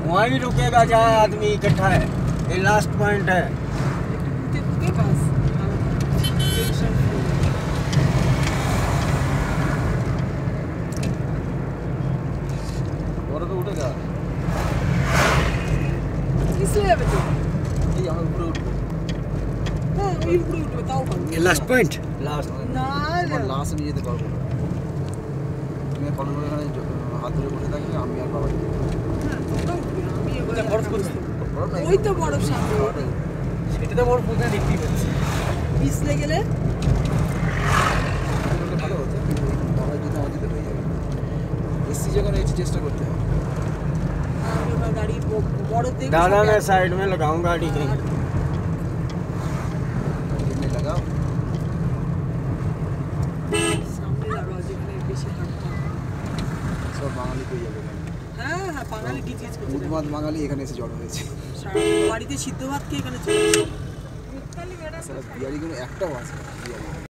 वहीं रुकेगा जहाँ आदमी इकट्ठा है। ये लास्ट पॉइंट है। और तो उठेगा इसलिए बच्चे ये यहाँ ऊपर उठो। हाँ ये ऊपर उठ बताओ ये लास्ट पॉइंट लास्ट ना लास्ट নিয়ে যেতে পারবো না। তুমি কল করে এখানে হাত ধরে বসে থাকলে আমি আর বাবা আমি এবারে বরফ করছি। ওই তো বরফ সামনে সেটা তো বরফ পুরো দেখতেই পাচ্ছি। পিছলে গেলে ভালো হতো বাবা যদি আমাদের হয়ে যাবে এসি যখন এই চেষ্টা করতে হবে। আমি ওটা গাড়ি বরফ দেখে दादा मैं साइड में लगाऊं गाड़ी कहीं। এখানে লাগাও সামনে লাগাও যেখানে বেশি হাঁটতে সব বাঙালি পেয়ে যাবে এখানে। হ্যাঁ হ্যাঁ বাঙালি গিজ করতে উদ্মাদ বাঙালি এখানে এসে জড়ো হয়েছে। বাড়িতে সিদ্ধ ভাত খেয়ে এখানে চলে আসে। বিহারি কোনো একটাও আছে বিহারি